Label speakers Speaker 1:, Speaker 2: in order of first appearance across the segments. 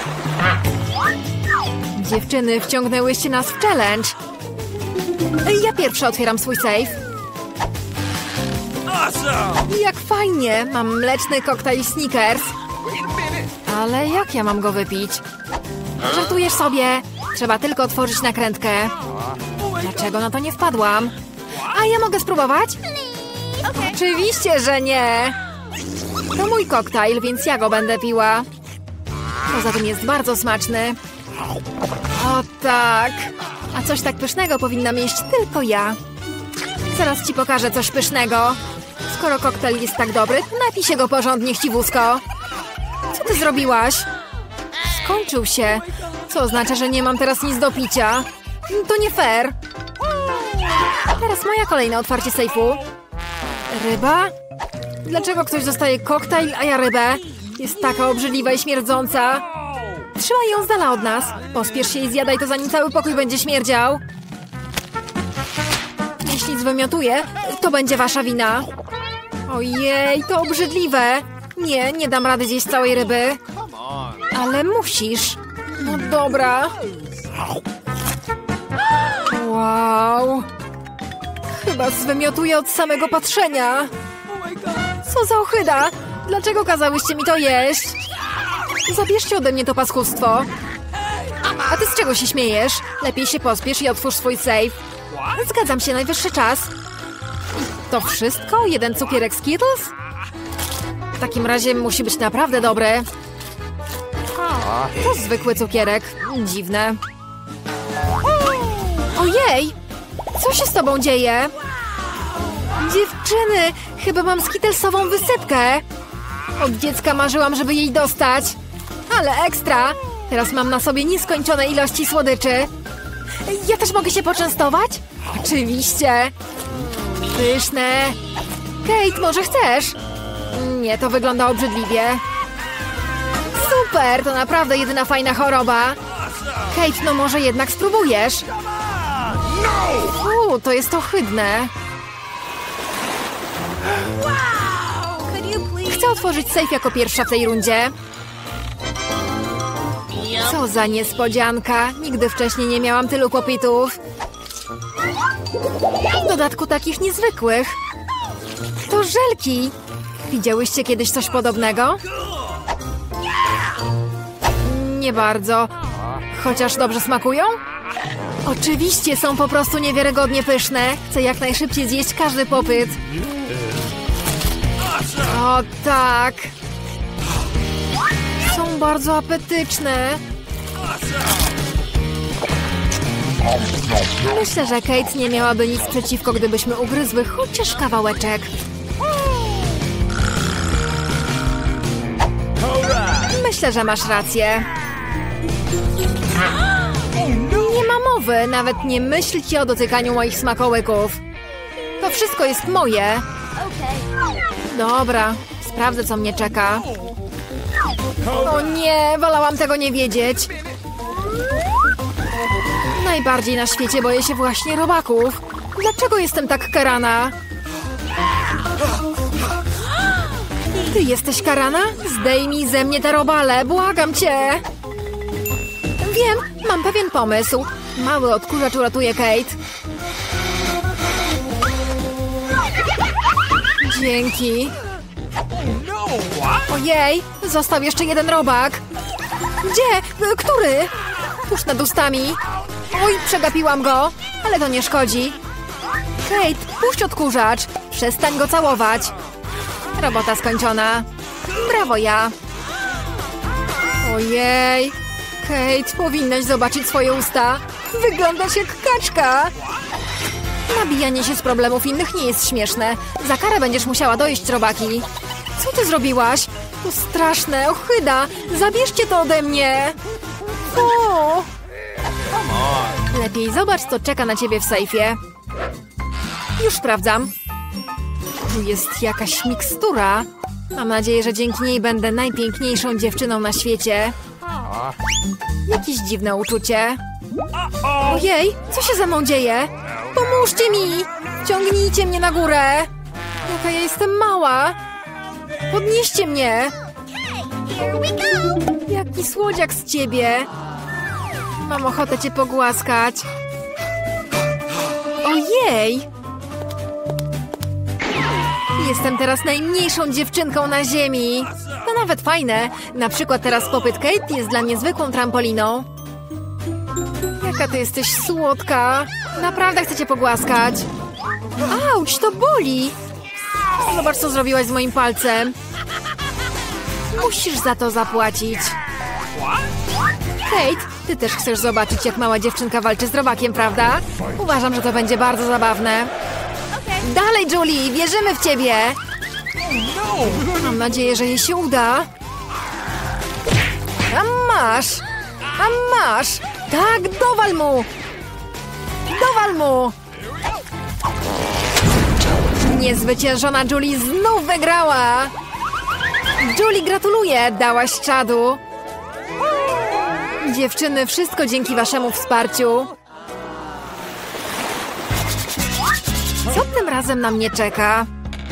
Speaker 1: Dziewczyny, wciągnęłyście nas w challenge. Ja pierwsza otwieram swój safe. Jak fajnie! Mam mleczny koktajl Snickers. Ale jak ja mam go wypić? Żartujesz sobie? Trzeba tylko otworzyć nakrętkę. Dlaczego na to nie wpadłam? A ja mogę spróbować? Oczywiście, że nie! To mój koktajl, więc ja go będę piła. Poza tym jest bardzo smaczny. O tak! A coś tak pysznego powinnam jeść tylko ja. Zaraz ci pokażę coś pysznego. Skoro koktajl jest tak dobry, napij się go porządnie, chciwusko. Co ty zrobiłaś? Skończył się. Co oznacza, że nie mam teraz nic do picia. To nie fair. Teraz moja kolejne otwarcie sejfu. Ryba? Dlaczego ktoś dostaje koktajl, a ja rybę? Jest taka obrzydliwa i śmierdząca. Trzymaj ją z dala od nas. Pospiesz się i zjadaj to, zanim cały pokój będzie śmierdział. Jeśli zwymiotuje, to będzie wasza wina. Ojej, to obrzydliwe. Nie, nie dam rady zjeść całej ryby. Ale musisz. No dobra. Wow. Chyba zwymiotuję od samego patrzenia. Co za ohyda? Dlaczego kazałyście mi to jeść? Zabierzcie ode mnie to paskudstwo. A ty z czego się śmiejesz? Lepiej się pospiesz i otwórz swój safe. Zgadzam się, najwyższy czas. To wszystko? Jeden cukierek Skittles? W takim razie musi być naprawdę dobry. To zwykły cukierek. Dziwne. Ojej! Co się z tobą dzieje? Dziewczyny! Chyba mam skittlesową wysypkę. Od dziecka marzyłam, żeby jej dostać. Ale ekstra! Teraz mam na sobie nieskończone ilości słodyczy. Ja też mogę się poczęstować? Oczywiście! Pyszne! Kate, może chcesz? Nie, to wygląda obrzydliwie. Super! To naprawdę jedyna fajna choroba. Kate, no może jednak spróbujesz? To jest ohydne. Chcę otworzyć safe jako pierwsza w tej rundzie. Co za niespodzianka. Nigdy wcześniej nie miałam tylu popitów. W dodatku takich niezwykłych. To żelki. Widziałyście kiedyś coś podobnego? Nie bardzo. Chociaż dobrze smakują? Oczywiście, są po prostu niewiarygodnie pyszne. Chcę jak najszybciej zjeść każdy popyt. O tak. Są bardzo apetyczne. Myślę, że Kate nie miałaby nic przeciwko, gdybyśmy ugryzły chociaż kawałeczek. Myślę, że masz rację. Nie ma mowy, nawet nie myślcie o dotykaniu moich smakołyków. To wszystko jest moje. Dobra, sprawdzę, co mnie czeka. O nie, wolałam tego nie wiedzieć. Najbardziej na świecie boję się właśnie robaków. Dlaczego jestem tak karana? Ty jesteś karana? Zdejmij ze mnie te robale, błagam cię. Wiem, mam pewien pomysł. Mały odkurzacz uratuje Kate. Dzięki. Ojej, został jeszcze jeden robak. Gdzie? Który? Tuż nad ustami. Oj, przegapiłam go, ale to nie szkodzi. Kate, puść odkurzacz. Przestań go całować. Robota skończona. Brawo ja. Ojej. Kate, powinnaś zobaczyć swoje usta. Wyglądasz jak kaczka. Nabijanie się z problemów innych nie jest śmieszne. Za karę będziesz musiała dojeść robaki. Co ty zrobiłaś? To straszne, ohyda. Zabierzcie to ode mnie. O! Lepiej zobacz, co czeka na ciebie w sejfie. Już sprawdzam. Tu jest jakaś mikstura. Mam nadzieję, że dzięki niej będę najpiękniejszą dziewczyną na świecie. Jakieś dziwne uczucie. Ojej, co się ze mną dzieje? Pomóżcie mi! Ciągnijcie mnie na górę! Jaka ja jestem mała! Podnieście mnie! Jaki słodziak z ciebie. Mam ochotę cię pogłaskać. Ojej! Jestem teraz najmniejszą dziewczynką na ziemi. To nawet fajne. Na przykład teraz popyt Kate jest dla mnie zwykłą trampoliną. Jaka ty jesteś słodka. Naprawdę chcę cię pogłaskać. Auć, to boli. Zobacz, co zrobiłaś z moim palcem. Musisz za to zapłacić. Kate, ty też chcesz zobaczyć, jak mała dziewczynka walczy z robakiem, prawda? Uważam, że to będzie bardzo zabawne. Dalej, Julie, wierzymy w ciebie. Mam nadzieję, że jej się uda. A masz! A masz! Tak, dowal mu! Dowal mu! Niezwyciężona Julie znów wygrała! Julie, gratuluję! Dałaś czadu! Dziewczyny, wszystko dzięki waszemu wsparciu. Co tym razem na mnie czeka?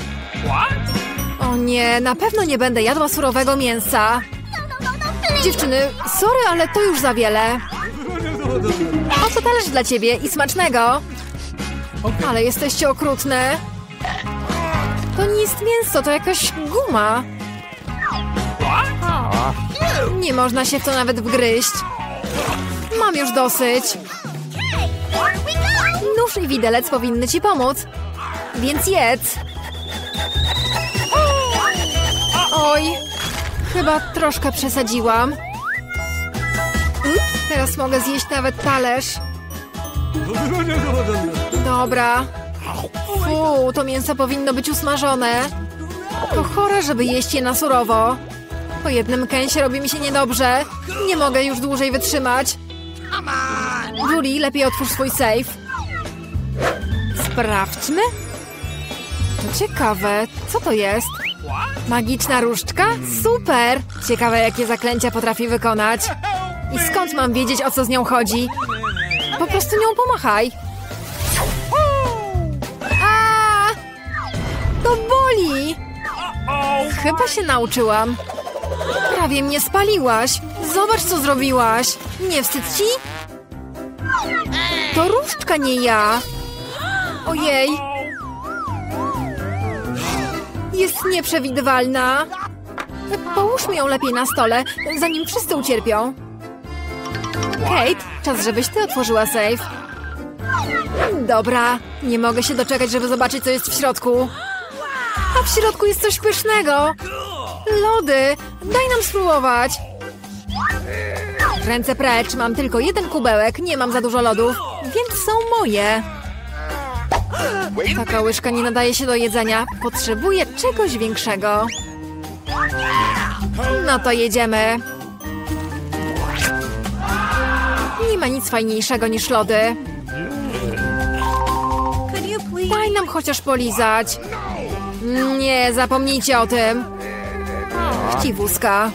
Speaker 1: O nie, na pewno nie będę jadła surowego mięsa. Dziewczyny, sorry, ale to już za wiele. Oto talerz dla ciebie i smacznego. Ale jesteście okrutne. To nie jest mięso, to jakaś guma. Nie można się w to nawet wgryźć. Mam już dosyć. Nóż i widelec powinny ci pomóc. Więc jedz. Oj, chyba troszkę przesadziłam. Teraz mogę zjeść nawet talerz. Dobra. Fu, to mięso powinno być usmażone. To chore, żeby jeść je na surowo. Po jednym kęsie robi mi się niedobrze. Nie mogę już dłużej wytrzymać. Julie, lepiej otwórz swój sejf. Sprawdźmy. To ciekawe. Co to jest? Magiczna różdżka? Super! Ciekawe, jakie zaklęcia potrafi wykonać. I skąd mam wiedzieć, o co z nią chodzi? Po prostu nią pomachaj. A! To boli! Chyba się nauczyłam. Prawie mnie spaliłaś. Zobacz, co zrobiłaś. Nie wstyd ci? To różdżka, nie ja. Ojej. Jest nieprzewidywalna. Połóżmy ją lepiej na stole, zanim wszyscy ucierpią. Kate, czas, żebyś ty otworzyła sejf. Dobra, nie mogę się doczekać, żeby zobaczyć, co jest w środku. A w środku jest coś pysznego. Lody, daj nam spróbować. Ręce precz, mam tylko jeden kubełek, nie mam za dużo lodów, więc są moje. Taka łyżka nie nadaje się do jedzenia. Potrzebuję czegoś większego. No to jedziemy. Nie ma nic fajniejszego niż lody. Daj nam chociaż polizać. Nie, zapomnijcie o tym. Chciwuska.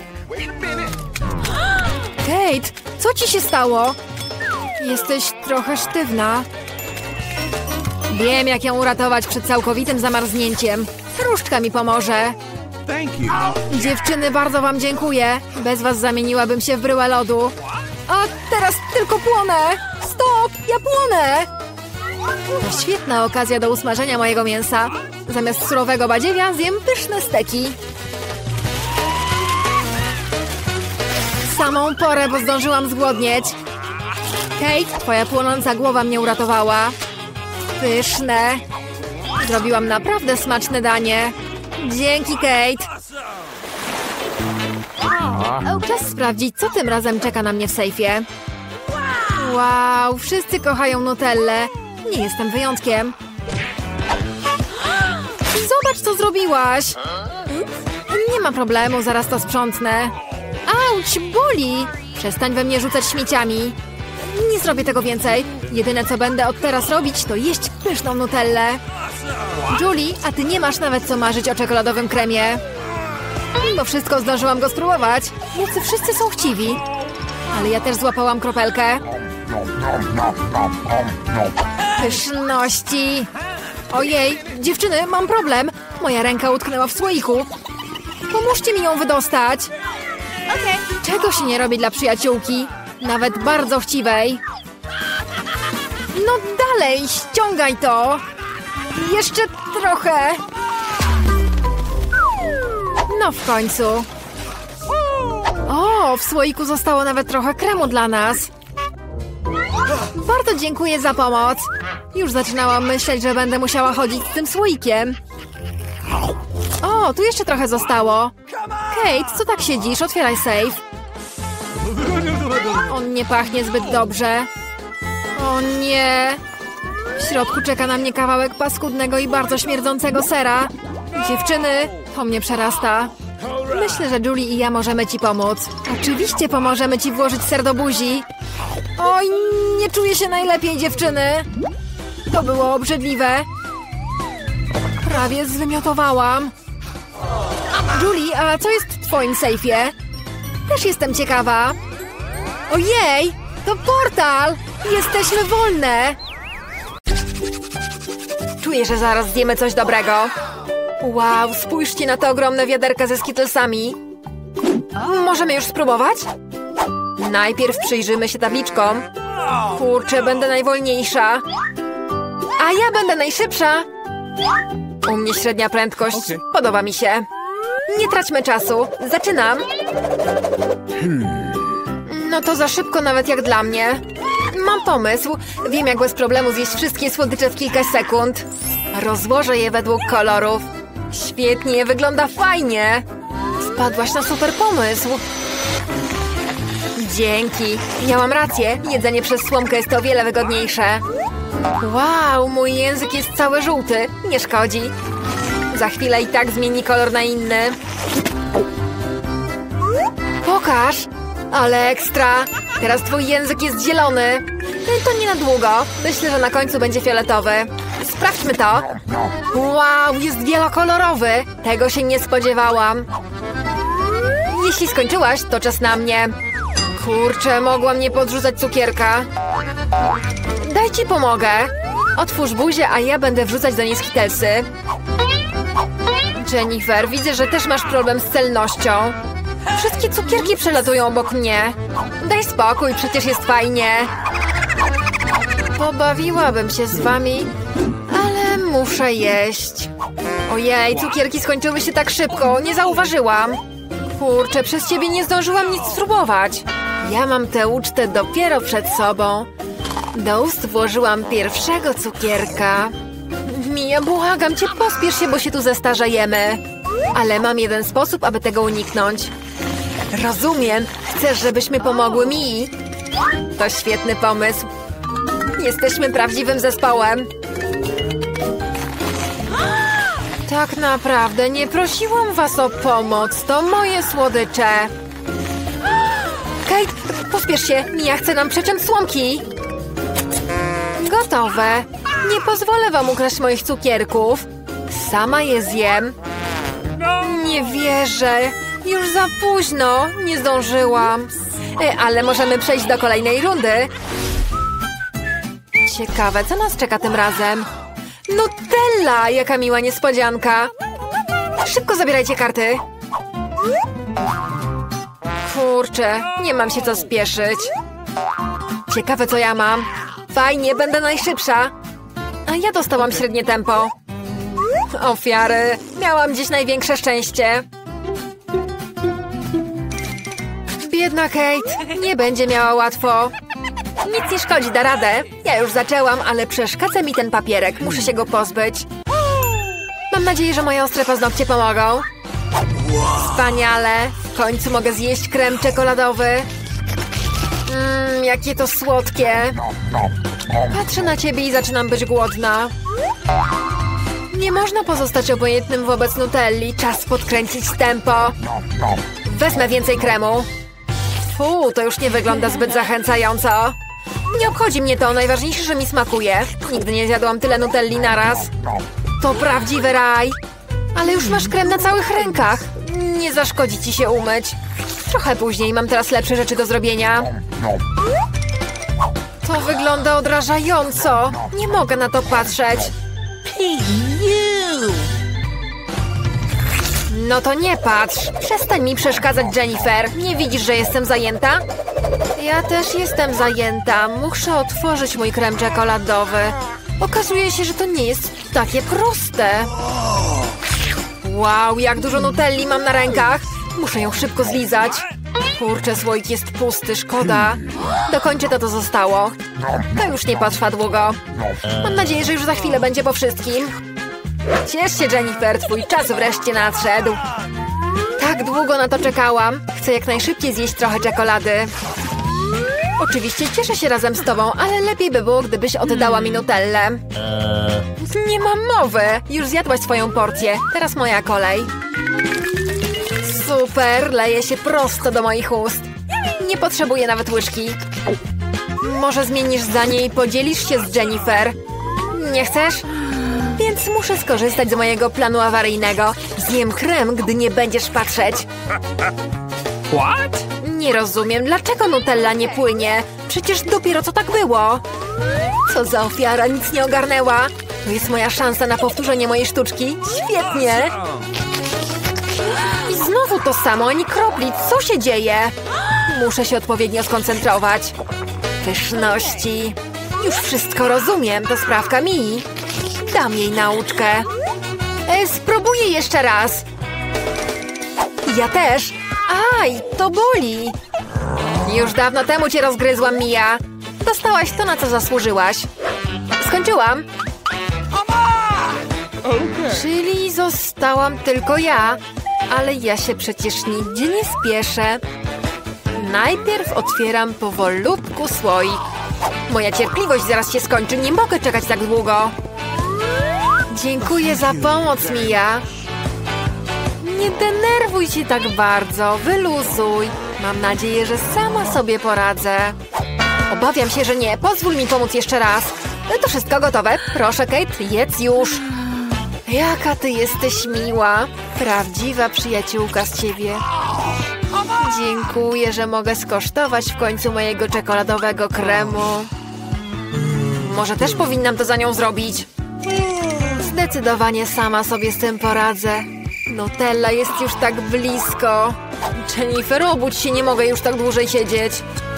Speaker 1: Kate, co ci się stało? Jesteś trochę sztywna. Wiem, jak ją uratować przed całkowitym zamarznięciem. Różdżka mi pomoże. Dziewczyny, bardzo wam dziękuję. Bez was zamieniłabym się w bryłę lodu. A teraz tylko płonę. Stop, ja płonę. To świetna okazja do usmażenia mojego mięsa. Zamiast surowego badziewia zjem pyszne steki. W samą porę, bo zdążyłam zgłodnieć. Kate, twoja płonąca głowa mnie uratowała. Pyszne. Zrobiłam naprawdę smaczne danie. Dzięki, Kate. Czas sprawdzić, co tym razem czeka na mnie w sejfie. Wow, wszyscy kochają Nutellę. Nie jestem wyjątkiem. Zobacz, co zrobiłaś. Nie ma problemu, zaraz to sprzątnę. Auć, boli. Przestań we mnie rzucać śmieciami. Nie zrobię tego więcej. Jedyne, co będę od teraz robić, to jeść pyszną Nutellę. Julie, a ty nie masz nawet co marzyć o czekoladowym kremie. Mimo wszystko zdążyłam go spróbować. Jacy wszyscy są chciwi. Ale ja też złapałam kropelkę. Pyszności. Ojej, dziewczyny, mam problem. Moja ręka utknęła w słoiku. Pomóżcie mi ją wydostać. Czego się nie robi dla przyjaciółki? Nawet bardzo chciwej. No dalej, ściągaj to. Jeszcze trochę. No w końcu. O, w słoiku zostało nawet trochę kremu dla nas. Bardzo dziękuję za pomoc. Już zaczynałam myśleć, że będę musiała chodzić z tym słoikiem. O, tu jeszcze trochę zostało. Kate, co tak siedzisz? Otwieraj safe. On nie pachnie zbyt dobrze. O nie. W środku czeka na mnie kawałek paskudnego i bardzo śmierdzącego sera. Dziewczyny, to mnie przerasta. Myślę, że Julie i ja możemy ci pomóc. Oczywiście pomożemy ci włożyć ser do buzi. Oj, nie czuję się najlepiej, dziewczyny. To było obrzydliwe. Prawie zwymiotowałam. Julie, a co jest w twoim sejfie? Też jestem ciekawa. Ojej, to portal! Jesteśmy wolne! Czuję, że zaraz zjemy coś dobrego. Wow, spójrzcie na to ogromne wiaderka ze skittlesami. Możemy już spróbować? Najpierw przyjrzymy się tabliczkom. Kurczę, będę najwolniejsza. A ja będę najszybsza. U mnie średnia prędkość. Podoba mi się. Nie traćmy czasu. Zaczynam. No to za szybko nawet jak dla mnie. Mam pomysł. Wiem, jak bez problemu zjeść wszystkie słodycze w kilka sekund. Rozłożę je według kolorów. Świetnie, wygląda fajnie. Wpadłaś na super pomysł. Dzięki. Miałam rację. Jedzenie przez słomkę jest o wiele wygodniejsze. Wow, mój język jest cały żółty. Nie szkodzi. Za chwilę i tak zmieni kolor na inny. Pokaż. Ale ekstra. Teraz twój język jest zielony. To nie na długo. Myślę, że na końcu będzie fioletowy. Sprawdźmy to. Wow, jest wielokolorowy. Tego się nie spodziewałam. Jeśli skończyłaś, to czas na mnie. Kurczę, mogłam nie podrzucać cukierka. Daj ci pomogę. Otwórz buzię, a ja będę wrzucać do niej skittlesy. Jennifer, widzę, że też masz problem z celnością. Wszystkie cukierki przelatują obok mnie. Daj spokój, przecież jest fajnie. Pobawiłabym się z wami, ale muszę jeść. Ojej, cukierki skończyły się tak szybko, nie zauważyłam. Kurczę, przez ciebie nie zdążyłam nic spróbować. Ja mam tę ucztę dopiero przed sobą. Do ust włożyłam pierwszego cukierka. Mia, błagam cię, pospiesz się, bo się tu zestarzejemy. Ale mam jeden sposób, aby tego uniknąć. Rozumiem. Chcesz, żebyśmy pomogły Mii? To świetny pomysł. Jesteśmy prawdziwym zespołem. Tak naprawdę nie prosiłam was o pomoc. To moje słodycze. Kate, pospiesz się. Mia chce nam przeciąć słomki. Gotowe. Nie pozwolę wam ukraść moich cukierków. Sama je zjem. Nie wierzę. Już za późno. Nie zdążyłam. Ale możemy przejść do kolejnej rundy. Ciekawe, co nas czeka tym razem? Nutella! Jaka miła niespodzianka. Szybko zabierajcie karty. Kurczę, nie mam się co spieszyć. Ciekawe, co ja mam. Fajnie, będę najszybsza. A ja dostałam średnie tempo. Ofiary. Miałam dziś największe szczęście. Biedna Kate. Nie będzie miała łatwo. Nic nie szkodzi, da radę. Ja już zaczęłam, ale przeszkadza mi ten papierek. Muszę się go pozbyć. Mam nadzieję, że moje ostre paznokcie pomogą. Wspaniale. W końcu mogę zjeść krem czekoladowy. Jakie to słodkie. Patrzę na ciebie i zaczynam być głodna. Nie można pozostać obojętnym wobec nutelli. Czas podkręcić tempo. Wezmę więcej kremu. To już nie wygląda zbyt zachęcająco. Nie obchodzi mnie to, najważniejsze, że mi smakuje. Nigdy nie zjadłam tyle nutelli naraz. To prawdziwy raj. Ale już masz krem na całych rękach. Nie zaszkodzi ci się umyć. Trochę później, mam teraz lepsze rzeczy do zrobienia. To wygląda odrażająco. Nie mogę na to patrzeć. No to nie patrz. Przestań mi przeszkadzać, Jennifer. Nie widzisz, że jestem zajęta? Ja też jestem zajęta. Muszę otworzyć mój krem czekoladowy. Okazuje się, że to nie jest takie proste. Wow, jak dużo nutelli mam na rękach. Muszę ją szybko zlizać. Kurczę, słoik jest pusty, szkoda. Dokończę to, co zostało. To już nie potrwa długo. Mam nadzieję, że już za chwilę będzie po wszystkim. Ciesz się, Jennifer, twój czas wreszcie nadszedł. Tak długo na to czekałam. Chcę jak najszybciej zjeść trochę czekolady. Oczywiście cieszę się razem z tobą, ale lepiej by było, gdybyś oddała mi nutellę. Nie mam mowy. Już zjadłaś swoją porcję. Teraz moja kolej. Super, leje się prosto do moich ust. Nie potrzebuję nawet łyżki. Może zmienisz zdanie i podzielisz się z Jennifer? Nie chcesz? Więc muszę skorzystać z mojego planu awaryjnego. Zjem krem, gdy nie będziesz patrzeć.
Speaker 2: What?
Speaker 1: Nie rozumiem, dlaczego nutella nie płynie? Przecież dopiero co tak było. Co za ofiara, nic nie ogarnęła. To jest moja szansa na powtórzenie mojej sztuczki. Świetnie. I znowu to samo, ani kropli. Co się dzieje? Muszę się odpowiednio skoncentrować. Pyszności. Już wszystko rozumiem, to sprawka Mii. Dam jej nauczkę. Spróbuję jeszcze raz. Ja też. Aj, to boli. Już dawno temu cię rozgryzłam, Mia. Dostałaś to, na co zasłużyłaś. Skończyłam. Czyli zostałam tylko ja. Ale ja się przecież nigdzie nie spieszę. Najpierw otwieram powolutku słoik. Moja cierpliwość zaraz się skończy. Nie mogę czekać tak długo. Dziękuję za pomoc, Mia. Nie denerwuj się tak bardzo. Wyluzuj. Mam nadzieję, że sama sobie poradzę. Obawiam się, że nie. Pozwól mi pomóc jeszcze raz. To wszystko gotowe. Proszę, Kate, jedz już. Jaka ty jesteś miła. Prawdziwa przyjaciółka z ciebie. Dziękuję, że mogę skosztować w końcu mojego czekoladowego kremu. Może też powinnam to za nią zrobić. Zdecydowanie sama sobie z tym poradzę. Nutella jest już tak blisko. Jennifer, obudź się, nie mogę już tak dłużej siedzieć.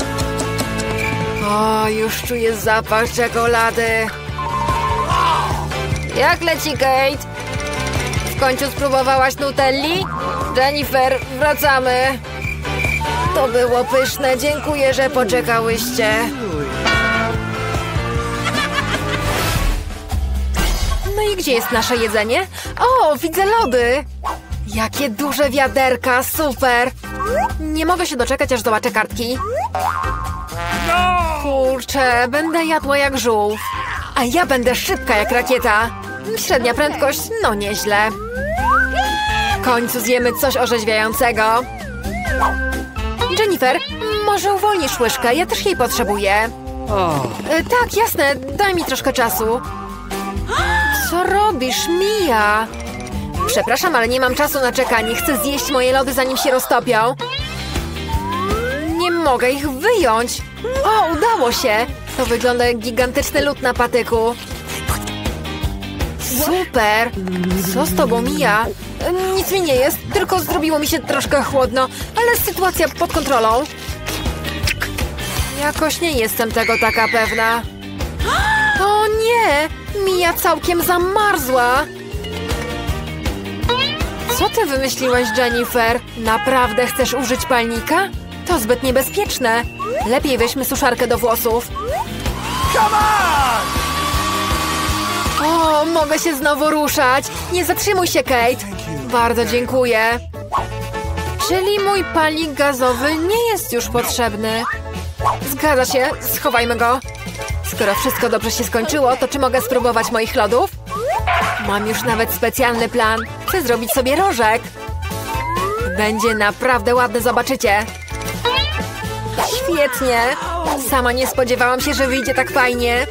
Speaker 1: O, już czuję zapach czekolady. Jak leci, Kate? W końcu spróbowałaś nutelli? Jennifer, wracamy. To było pyszne, dziękuję, że poczekałyście. No i gdzie jest nasze jedzenie? O, widzę lody. Jakie duże wiaderka, super. Nie mogę się doczekać, aż zobaczę kartki. Kurczę, będę jadła jak żółw. A ja będę szybka jak rakieta. Średnia prędkość, no nieźle. W końcu zjemy coś orzeźwiającego. Jennifer, może uwolnisz łyżkę? Ja też jej potrzebuję. Tak, jasne, daj mi troszkę czasu. Co robisz, Mia? Przepraszam, ale nie mam czasu na czekanie. Chcę zjeść moje lody, zanim się roztopią. Nie mogę ich wyjąć. O, udało się. To wygląda jak gigantyczny lód na patyku. Super. Co z tobą, Mia? Nic mi nie jest, tylko zrobiło mi się troszkę chłodno, ale sytuacja pod kontrolą. Jakoś nie jestem tego taka pewna. O nie! Mia całkiem zamarzła. Co ty wymyśliłaś, Jennifer? Naprawdę chcesz użyć palnika? To zbyt niebezpieczne. Lepiej weźmy suszarkę do włosów. O, mogę się znowu ruszać. Nie zatrzymuj się, Kate. Bardzo dziękuję. Czyli mój palnik gazowy nie jest już potrzebny. Zgadza się, schowajmy go. Skoro wszystko dobrze się skończyło, to czy mogę spróbować moich lodów? Mam już nawet specjalny plan. Chcę zrobić sobie rożek. Będzie naprawdę ładny, zobaczycie. Świetnie. Sama nie spodziewałam się, że wyjdzie tak fajnie.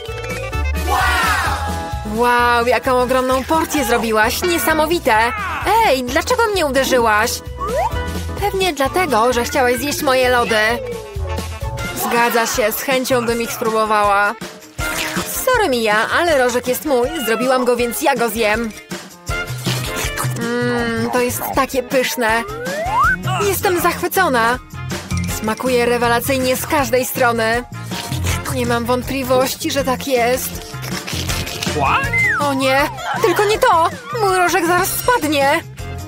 Speaker 1: Wow, jaką ogromną porcję zrobiłaś. Niesamowite. Ej, dlaczego mnie uderzyłaś? Pewnie dlatego, że chciałaś zjeść moje lody. Zgadza się, z chęcią bym ich spróbowała. Sorry, Mia, ale rożek jest mój. Zrobiłam go, więc ja go zjem. To jest takie pyszne. Jestem zachwycona. Smakuje rewelacyjnie z każdej strony. Nie mam wątpliwości, że tak jest. O nie, tylko nie to! Mój rożek zaraz spadnie.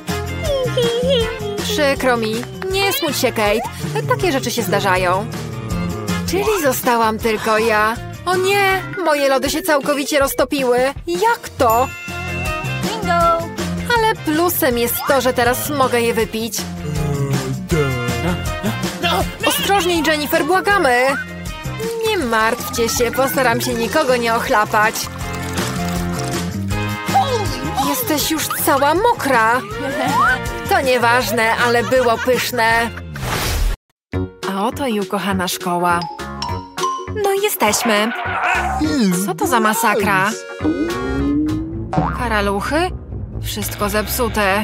Speaker 1: Przykro mi. Nie smuć się, Kate. Takie rzeczy się zdarzają. Czyli zostałam tylko ja. O nie, moje lody się całkowicie roztopiły. Jak to? Bingo! Ale plusem jest to, że teraz mogę je wypić. Ostrożniej, Jennifer, błagamy! Nie martwcie się, postaram się nikogo nie ochlapać. Jesteś już cała mokra. To nieważne, ale było pyszne. A oto i ukochana szkoła. No i jesteśmy. Co to za masakra? Karaluchy? Wszystko zepsute.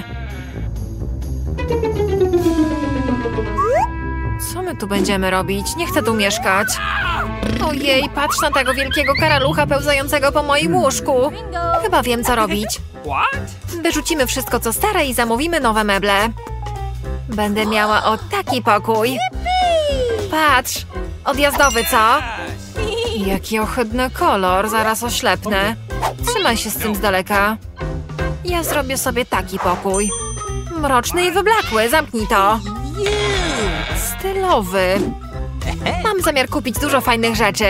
Speaker 1: Co my tu będziemy robić? Nie chcę tu mieszkać. Ojej, patrz na tego wielkiego karalucha pełzającego po moim łóżku. Chyba wiem, co robić. Wyrzucimy wszystko, co stare i zamówimy nowe meble. Będę miała o taki pokój. Patrz, odjazdowy, co? Jaki ohydny kolor, zaraz oślepnę. Trzymaj się z tym z daleka. Ja zrobię sobie taki pokój. Mroczny i wyblakły, zamknij to. Stylowy. Mam zamiar kupić dużo fajnych rzeczy.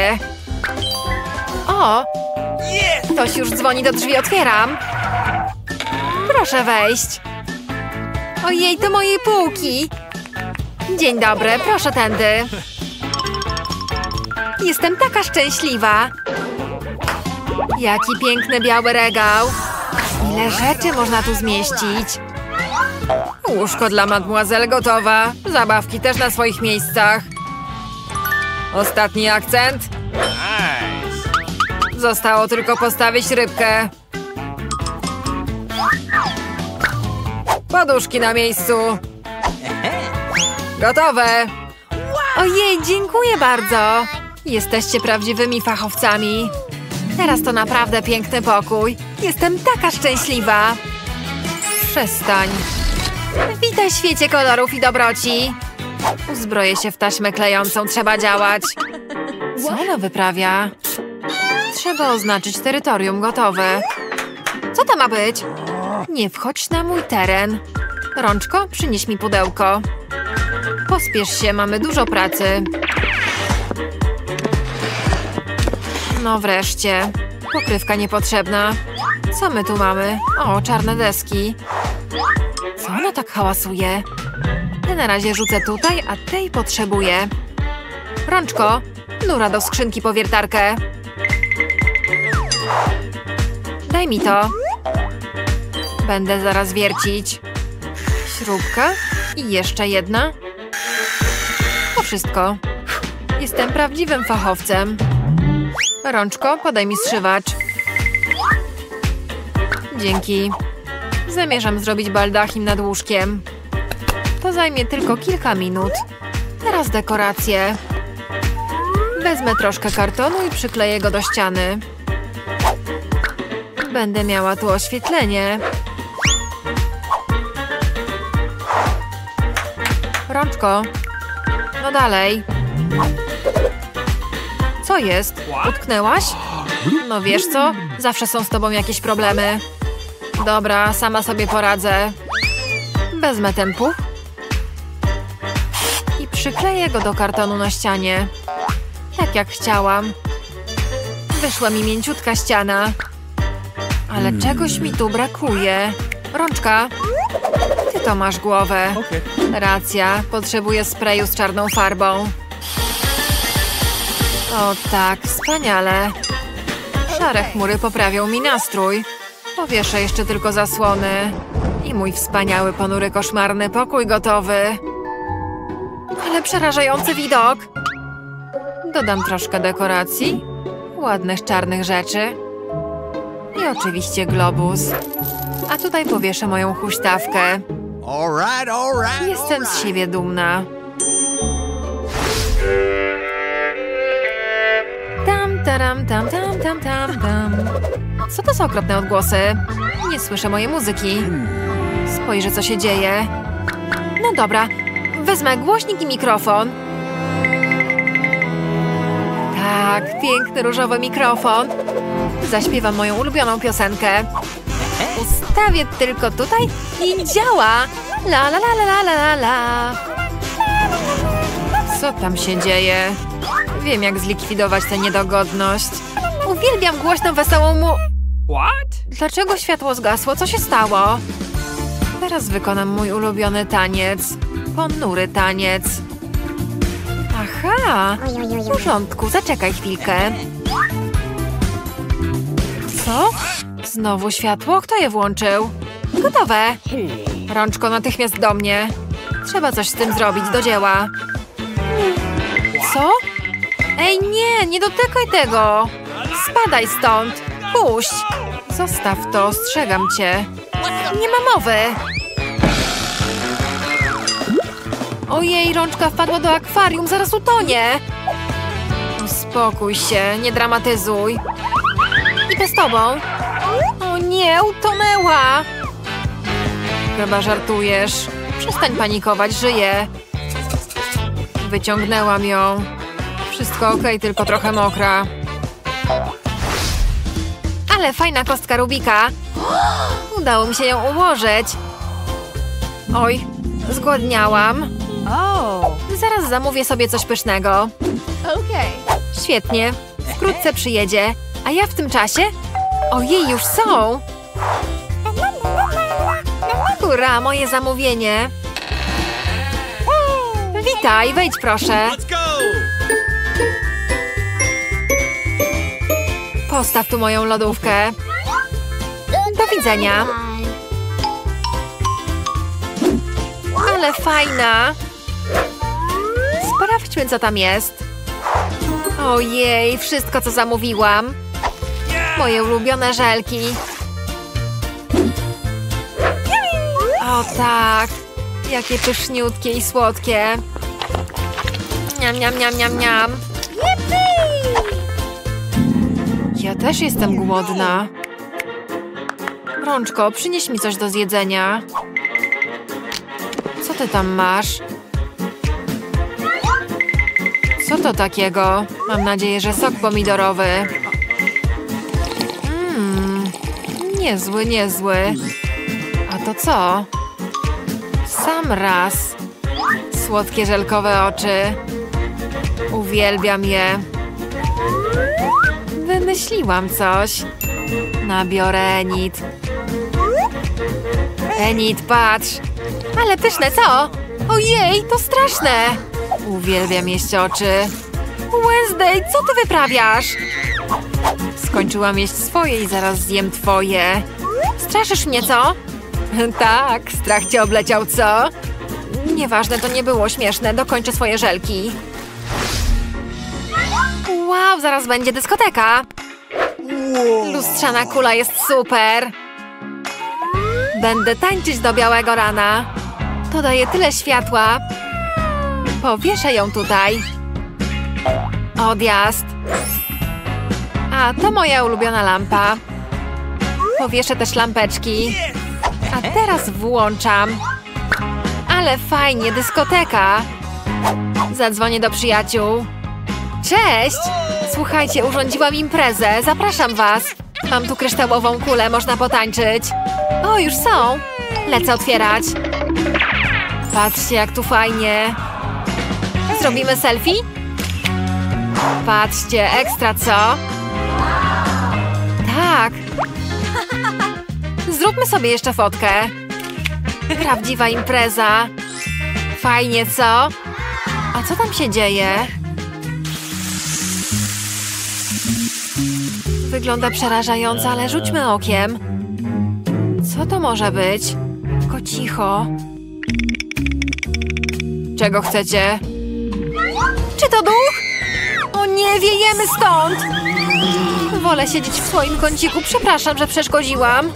Speaker 1: O! Ktoś już dzwoni do drzwi, otwieram. Proszę wejść. Ojej, to moje półki. Dzień dobry, proszę tędy. Jestem taka szczęśliwa. Jaki piękny biały regał. Ile rzeczy można tu zmieścić. Łóżko dla mademoiselle gotowa. Zabawki też na swoich miejscach. Ostatni akcent. Zostało tylko postawić rybkę. Poduszki na miejscu. Gotowe. Ojej, dziękuję bardzo. Jesteście prawdziwymi fachowcami. Teraz to naprawdę piękny pokój. Jestem taka szczęśliwa. Przestań. Witaj w świecie kolorów i dobroci. Uzbroję się w taśmę klejącą, trzeba działać. Co ona wyprawia? Trzeba oznaczyć terytorium, gotowe. Co to ma być? Nie wchodź na mój teren. Rączko, przynieś mi pudełko. Pospiesz się, mamy dużo pracy. No wreszcie. Pokrywka niepotrzebna. Co my tu mamy? O, czarne deski. Co ona tak hałasuje? Te na razie rzucę tutaj, a tej potrzebuję. Rączko, nura do skrzynki po wiertarkę. Daj mi to. Będę zaraz wiercić. Śrubka i jeszcze jedna. To wszystko. Jestem prawdziwym fachowcem. Rączko, podaj mi zszywacz. Dzięki. Zamierzam zrobić baldachim nad łóżkiem. To zajmie tylko kilka minut. Teraz dekoracje. Wezmę troszkę kartonu i przykleję go do ściany. Będę miała tu oświetlenie. Rączko. No dalej. Co jest? Utknęłaś? No wiesz co? Zawsze są z tobą jakieś problemy. Dobra, sama sobie poradzę. Wezmę ten puch i przykleję go do kartonu na ścianie. Tak jak chciałam. Wyszła mi mięciutka ściana. Ale czegoś mi tu brakuje. Rączka, ty to masz głowę. Racja, potrzebuję sprayu z czarną farbą. O tak, wspaniale. Szare chmury poprawią mi nastrój. Powieszę jeszcze tylko zasłony. I mój wspaniały, ponury, koszmarny pokój gotowy. Ale przerażający widok. Dodam troszkę dekoracji. Ładnych czarnych rzeczy. I oczywiście globus. A tutaj powieszę moją huśtawkę. Jestem z siebie dumna. Tam, taram, tam, tam, tam, tam, tam. Co to za okropne odgłosy? Nie słyszę mojej muzyki. Spojrzę, co się dzieje. No dobra, wezmę głośnik i mikrofon. Tak, piękny różowy mikrofon. Zaśpiewam moją ulubioną piosenkę. Ustawię tylko tutaj i działa. La la la la la la la. Co tam się dzieje? Wiem, jak zlikwidować tę niedogodność. Uwielbiam głośną, wesołą
Speaker 2: What?
Speaker 1: Dlaczego światło zgasło? Co się stało? Teraz wykonam mój ulubiony taniec. Ponury taniec. Aha! W porządku, zaczekaj chwilkę. Co? Znowu światło? Kto je włączył? Gotowe! Rączko, natychmiast do mnie. Trzeba coś z tym zrobić, do dzieła. Co? Ej, nie dotykaj tego! Spadaj stąd! Puść! Zostaw to, ostrzegam cię. Nie ma mowy! Ojej, rączka wpadła do akwarium, zaraz utonie! Uspokój się, nie dramatyzuj. Idę z tobą. O nie, utonęła! Chyba żartujesz. Przestań panikować, żyję. Wyciągnęłam ją. Wszystko okej, tylko trochę mokra. Ale fajna kostka Rubika. Udało mi się ją ułożyć. Oj, zgłodniałam. Zaraz zamówię sobie coś pysznego. Świetnie, wkrótce przyjedzie. A ja w tym czasie? Ojej, już są. Hurra, moje zamówienie. Witaj, wejdź proszę. Postaw tu moją lodówkę. Do widzenia. Ale fajna. Sprawdźmy, co tam jest. Ojej, wszystko, co zamówiłam. Moje ulubione żelki. O tak. Jakie pyszniutkie i słodkie. Niam, niam, niam, niam, niam. Ja też jestem głodna. Rączko, przynieś mi coś do zjedzenia. Co ty tam masz? Co to takiego? Mam nadzieję, że sok pomidorowy. Niezły, niezły. A to co? Sam raz. Słodkie żelkowe oczy. Uwielbiam je. Wymyśliłam coś. Nabiorę Enid. Enid, patrz. Ale pyszne, co? Ojej, to straszne. Uwielbiam jeść oczy. Wednesday, co ty wyprawiasz? Skończyłam jeść swoje i zaraz zjem twoje. Straszysz mnie, co? Tak, strach cię obleciał, co? Nieważne, to nie było śmieszne. Dokończę swoje żelki. Wow, zaraz będzie dyskoteka. Lustrzana kula jest super. Będę tańczyć do białego rana. To daje tyle światła. Powieszę ją tutaj. Odjazd. A to moja ulubiona lampa. Powieszę też lampeczki. A teraz włączam. Ale fajnie, dyskoteka. Zadzwonię do przyjaciół. Cześć! Słuchajcie, urządziłam imprezę. Zapraszam was. Mam tu kryształową kulę, można potańczyć. O, już są. Lecę otwierać. Patrzcie, jak tu fajnie. Zrobimy selfie? Patrzcie, ekstra, co? Tak. Zróbmy sobie jeszcze fotkę. Prawdziwa impreza. Fajnie, co? A co tam się dzieje? Wygląda przerażająco, ale rzućmy okiem. Co to może być? Tylko cicho. Czego chcecie? Czy to duch? O nie, wiejemy stąd! Wolę siedzieć w swoim kąciku. Przepraszam, że przeszkodziłam.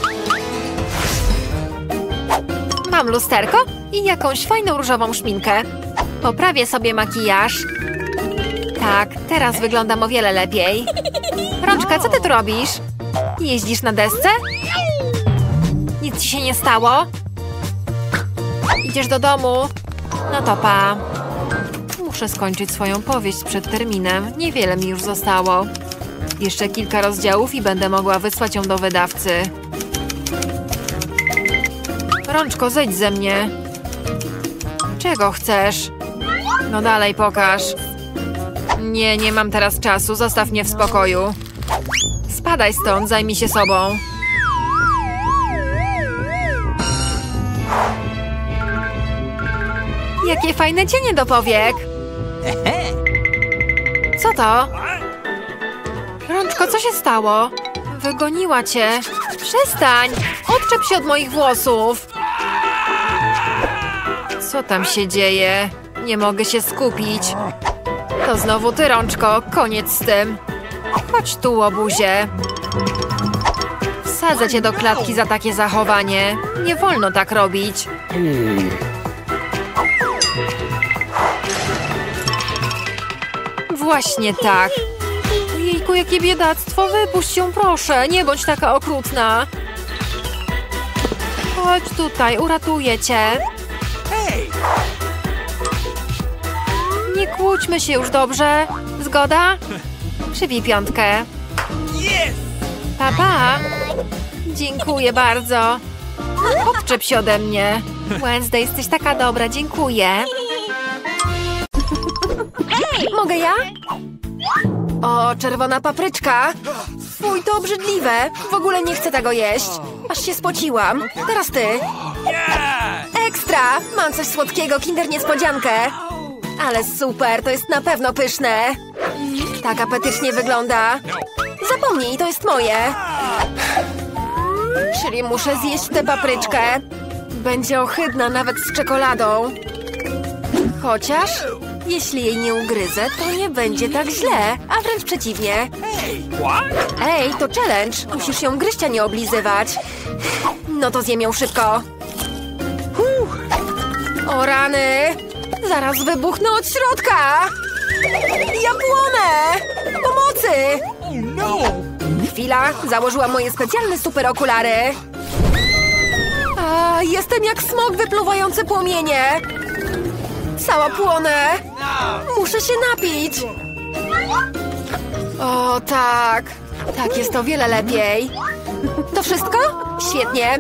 Speaker 1: Mam lusterko i jakąś fajną różową szminkę. Poprawię sobie makijaż. Tak, teraz wyglądam o wiele lepiej. Rączka, co ty tu robisz? Jeździsz na desce? Nic ci się nie stało? Idziesz do domu? No to pa. Muszę skończyć swoją powieść przed terminem. Niewiele mi już zostało. Jeszcze kilka rozdziałów i będę mogła wysłać ją do wydawcy. Rączko, zejdź ze mnie. Czego chcesz? No dalej, pokaż. Nie, nie mam teraz czasu. Zostaw mnie w spokoju. Spadaj stąd, zajmij się sobą. Jakie fajne cienie do powiek. Co to? Rączko, co się stało? Wygoniła cię. Przestań! Odczep się od moich włosów. Co tam się dzieje? Nie mogę się skupić. To znowu ty, Rączko. Koniec z tym. Chodź tu, łobuzie. Wsadzę cię do klatki za takie zachowanie. Nie wolno tak robić. Właśnie tak. Ojejku, jakie biedactwo. Wypuść ją, proszę. Nie bądź taka okrutna. Chodź tutaj, uratuję cię. Nie kłóćmy się już, dobrze? Zgoda? Przybij piątkę. Pa. Dziękuję bardzo. Odczep się ode mnie. Wednesday, jesteś taka dobra, dziękuję. Mogę ja? O, czerwona papryczka. Fuj, to obrzydliwe. W ogóle nie chcę tego jeść. Aż się spociłam. Teraz ty. Ekstra! Mam coś słodkiego, Kinder Niespodziankę. Ale super, to jest na pewno pyszne. Tak apetycznie wygląda. Zapomnij, to jest moje. Czyli muszę zjeść tę papryczkę. Będzie ohydna nawet z czekoladą. Chociaż, jeśli jej nie ugryzę, to nie będzie tak źle, a wręcz przeciwnie. Ej, to challenge. Musisz ją gryźć, a nie oblizywać. No to zjem ją szybko. O rany! Zaraz wybuchnę od środka! Ja płonę! Pomocy! Chwila, założyłam moje specjalne super okulary. A, jestem jak smok wypluwający płomienie. Cała płonę. Muszę się napić. O tak. Tak, jest o wiele lepiej. To wszystko? Świetnie.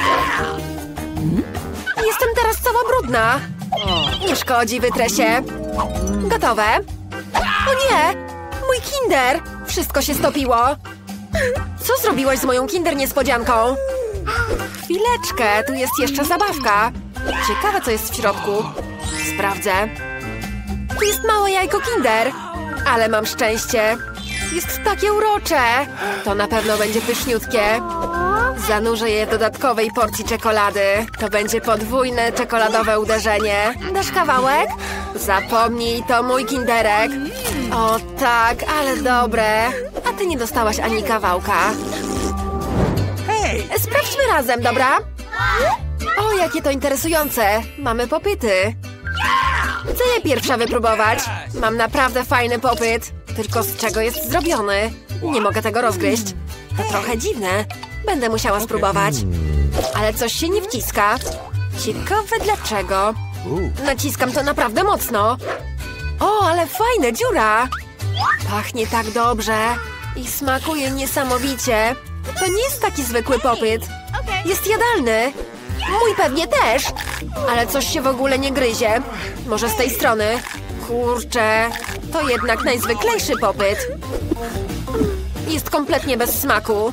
Speaker 1: Jestem teraz cała brudna. Nie szkodzi, wytrę się. Gotowe? O nie! Mój Kinder! Wszystko się stopiło. Co zrobiłaś z moją Kinder Niespodzianką? Chwileczkę, tu jest jeszcze zabawka. Ciekawe, co jest w środku. Sprawdzę. Tu jest małe jajko Kinder. Ale mam szczęście. Jest takie urocze. To na pewno będzie pyszniutkie. Zanurzę je w dodatkowej porcji czekolady. To będzie podwójne czekoladowe uderzenie. Dasz kawałek? Zapomnij, to mój kinderek. O tak, ale dobre. A ty nie dostałaś ani kawałka. Sprawdźmy razem, dobra? O, jakie to interesujące. Mamy popyty. Chcę je pierwsza wypróbować. Mam naprawdę fajny popyt. Tylko z czego jest zrobiony? Nie mogę tego rozgryźć. To trochę dziwne. Będę musiała spróbować. Ale coś się nie wciska. Ciekawe dlaczego. Naciskam to naprawdę mocno. O, ale fajna dziura. Pachnie tak dobrze. I smakuje niesamowicie. To nie jest taki zwykły popyt. Jest jadalny. Mój pewnie też. Ale coś się w ogóle nie gryzie. Może z tej strony. Kurczę. To jednak najzwyklejszy popyt. Jest kompletnie bez smaku.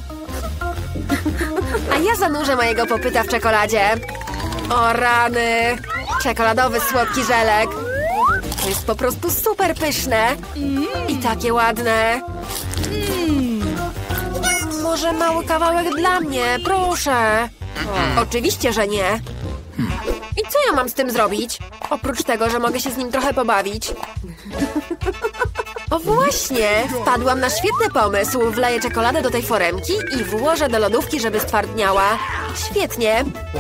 Speaker 1: A ja zanurzę mojego popyta w czekoladzie. O rany. Czekoladowy słodki żelek. To jest po prostu super pyszne. I takie ładne. Może mały kawałek dla mnie, proszę. Oczywiście, że nie. I co ja mam z tym zrobić? Oprócz tego, że mogę się z nim trochę pobawić. O właśnie, wpadłam na świetny pomysł. Wleję czekoladę do tej foremki i włożę do lodówki, żeby stwardniała. Świetnie.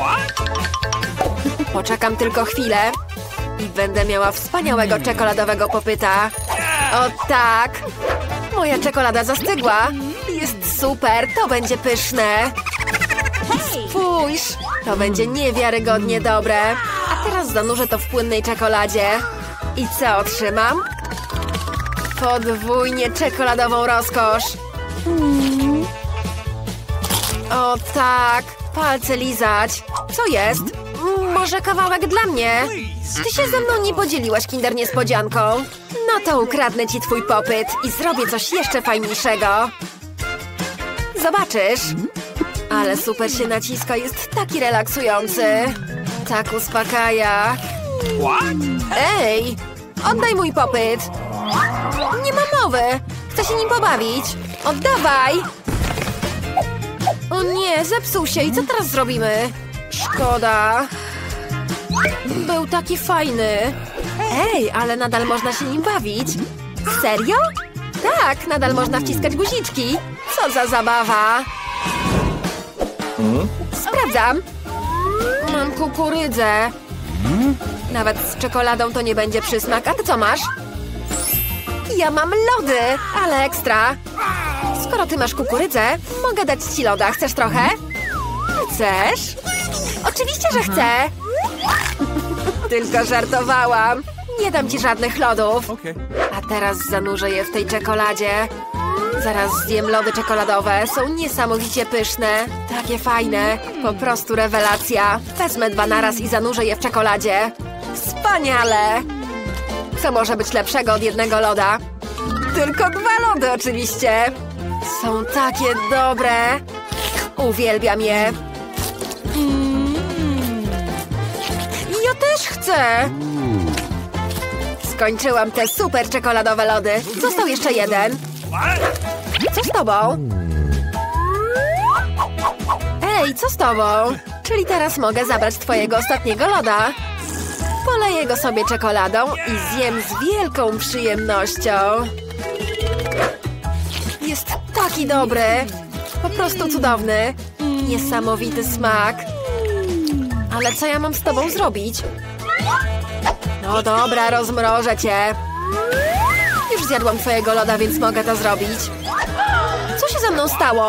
Speaker 1: Poczekam tylko chwilę i będę miała wspaniałego czekoladowego popyta. O tak! Moja czekolada zastygła. Jest super, to będzie pyszne. Spójrz, to będzie niewiarygodnie dobre. A teraz zanurzę to w płynnej czekoladzie. I co otrzymam? Podwójnie czekoladową rozkosz. O tak, palce lizać. Co jest? Może kawałek dla mnie? Ty się ze mną nie podzieliłaś Kinder Niespodzianką. No to ukradnę ci twój popyt i zrobię coś jeszcze fajniejszego. Zobaczysz. Ale super się naciska, jest taki relaksujący. Tak uspokaja. Ej, oddaj mój popyt. Nie ma mowy. Chcę się nim pobawić. Oddawaj. O nie, zepsuł się. I co teraz zrobimy? Szkoda. Był taki fajny. Ej, ale nadal można się nim bawić. Serio? Tak, nadal można wciskać guziczki. Co za zabawa. Sprawdzam. Mam kukurydzę. Nawet z czekoladą to nie będzie przysmak. A ty co masz? Ja mam lody, ale ekstra. Skoro ty masz kukurydzę, mogę dać ci loda. Chcesz trochę? Chcesz? Oczywiście, że chcę. Tylko żartowałam. Nie dam ci żadnych lodów. A teraz zanurzę je w tej czekoladzie. Zaraz zjem lody czekoladowe. Są niesamowicie pyszne. Takie fajne. Po prostu rewelacja. Wezmę 2 naraz i zanurzę je w czekoladzie. Wspaniale! Co może być lepszego od jednego loda? Tylko 2 lody oczywiście. Są takie dobre. Uwielbiam je. Ja też chcę. Skończyłam te super czekoladowe lody. Został jeszcze jeden. Co z tobą? Ej, co z tobą? Czyli teraz mogę zabrać twojego ostatniego loda. Poleję go sobie czekoladą i zjem z wielką przyjemnością. Jest taki dobry. Po prostu cudowny. Niesamowity smak. Ale co ja mam z tobą zrobić? No dobra, rozmrożę cię. Już zjadłam twojego loda, więc mogę to zrobić. Co się ze mną stało?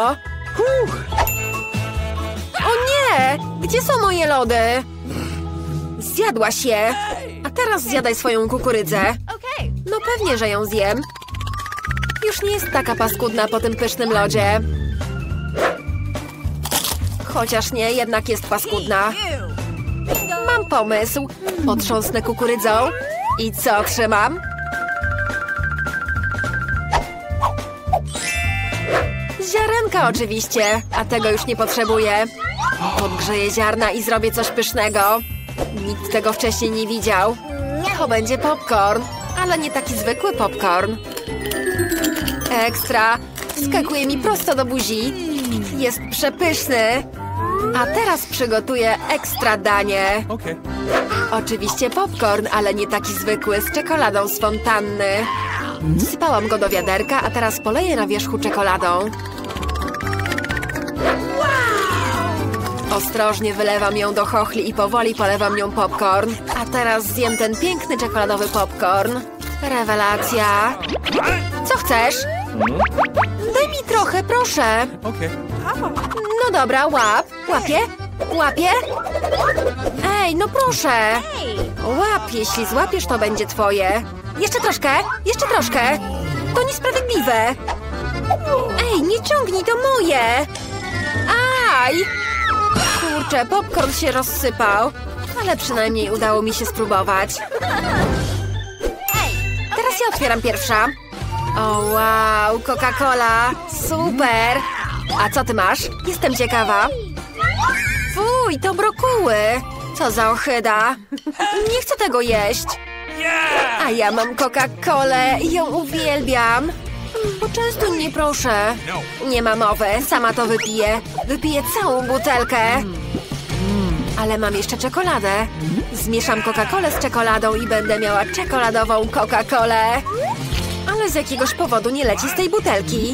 Speaker 1: O nie! Gdzie są moje lody? Zjadłaś je. A teraz zjadaj swoją kukurydzę. No pewnie, że ją zjem. Już nie jest taka paskudna po tym pysznym lodzie. Chociaż nie, jednak jest paskudna. Mam pomysł. Potrząsnę kukurydzą. I co otrzymam? Ziarenka oczywiście, a tego już nie potrzebuję. Podgrzeję ziarna i zrobię coś pysznego. Nikt tego wcześniej nie widział. To będzie popcorn, ale nie taki zwykły popcorn. Ekstra! Wskakuje mi prosto do buzi. Jest przepyszny. A teraz przygotuję ekstra danie. Oczywiście popcorn, ale nie taki zwykły, z czekoladą z fontanny. Wsypałam go do wiaderka, a teraz poleję na wierzchu czekoladą. Ostrożnie wylewam ją do chochli i powoli polewam nią popcorn. A teraz zjem ten piękny czekoladowy popcorn. Rewelacja. Co chcesz? Daj mi trochę, proszę. No dobra, łap. Łapię? Łapię? Ej, no proszę. Łap, jeśli złapiesz, to będzie twoje. Jeszcze troszkę, jeszcze troszkę. To niesprawiedliwe. Ej, nie ciągnij, to moje. Aj! Kurczę, popcorn się rozsypał. Ale przynajmniej udało mi się spróbować. Teraz ja otwieram pierwsza. O wow, Coca-Cola. Super. A co ty masz? Jestem ciekawa. Fuj, to brokuły. Co za ohyda. Nie chcę tego jeść. A ja mam Coca-Colę i ją uwielbiam. Poczęstuj mnie, proszę. Nie ma mowy, sama to wypiję. Wypiję całą butelkę. Ale mam jeszcze czekoladę. Zmieszam Coca-Colę z czekoladą i będę miała czekoladową Coca-Colę. Ale z jakiegoś powodu nie leci z tej butelki.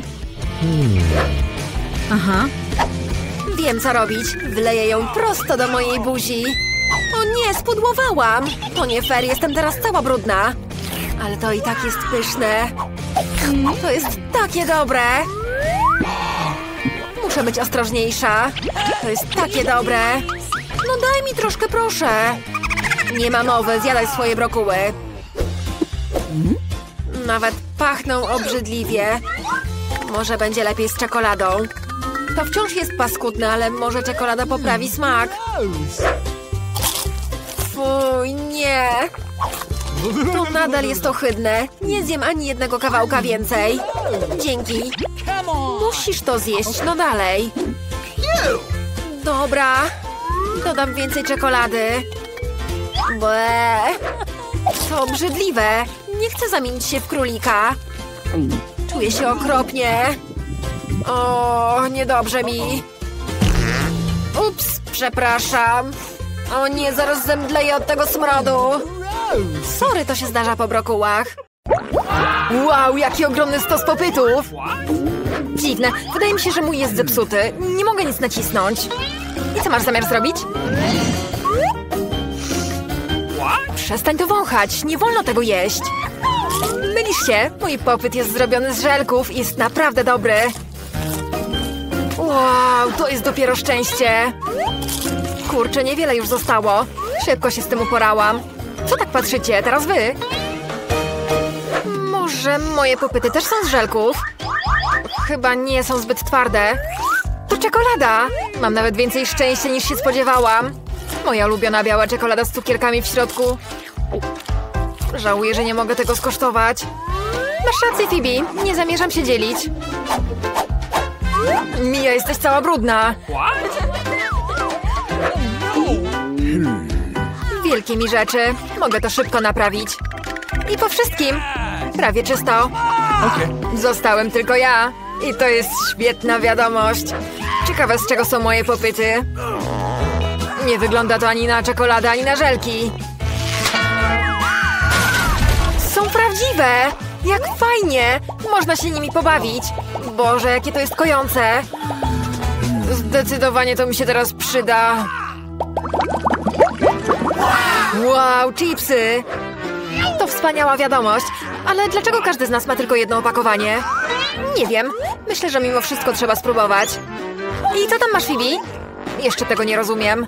Speaker 2: Aha.
Speaker 1: Wiem, co robić. Wleję ją prosto do mojej buzi. O nie, spudłowałam. To nie fair, jestem teraz cała brudna. Ale to i tak jest pyszne. To jest takie dobre. Muszę być ostrożniejsza. To jest takie dobre. No daj mi troszkę, proszę. Nie ma mowy, zjadaj swoje brokuły. Nawet pachną obrzydliwie. Może będzie lepiej z czekoladą. To wciąż jest paskudne, ale może czekolada poprawi smak. Fuj, nie. To nadal jest ohydne. Nie zjem ani jednego kawałka więcej. Dzięki. Musisz to zjeść, no dalej. Dobra. Dodam więcej czekolady. Ble. To obrzydliwe. Nie chcę zamienić się w królika. Czuję się okropnie. O, niedobrze mi. Ups, przepraszam. O nie, zaraz zemdleję od tego smrodu. Sorry, to się zdarza po brokułach. Wow, jaki ogromny stos popytów. Dziwne, wydaje mi się, że mój jest zepsuty. Nie mogę nic nacisnąć. I co masz zamiar zrobić? Przestań to wąchać, nie wolno tego jeść. Mylisz się, mój popyt jest zrobiony z żelków i jest naprawdę dobry. Wow, to jest dopiero szczęście. Kurczę, niewiele już zostało. Szybko się z tym uporałam. Co tak patrzycie? Teraz wy? Może moje popyty też są z żelków? Chyba nie są zbyt twarde. To czekolada! Mam nawet więcej szczęścia niż się spodziewałam. Moja ulubiona biała czekolada z cukierkami w środku. Żałuję, że nie mogę tego skosztować. Masz rację, Phoebe. Nie zamierzam się dzielić. Mia, jesteś cała brudna. Wielkie mi rzeczy. Mogę to szybko naprawić. I po wszystkim. Prawie czysto. Zostałem tylko ja. I to jest świetna wiadomość. Ciekawe, z czego są moje popyty. Nie wygląda to ani na czekoladę, ani na żelki. Są prawdziwe! Jak fajnie! Można się nimi pobawić. Boże, jakie to jest kojące. Zdecydowanie to mi się teraz przyda. Wow, chipsy! To wspaniała wiadomość. Ale dlaczego każdy z nas ma tylko jedno opakowanie? Nie wiem. Myślę, że mimo wszystko trzeba spróbować. I co tam masz, Phoebe? Jeszcze tego nie rozumiem.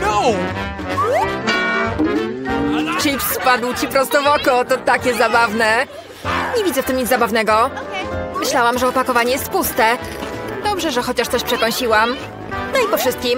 Speaker 1: Chips spadł ci prosto w oko. To takie zabawne. Nie widzę w tym nic zabawnego. Myślałam, że opakowanie jest puste. Dobrze, że chociaż coś przekąsiłam. No i po wszystkim.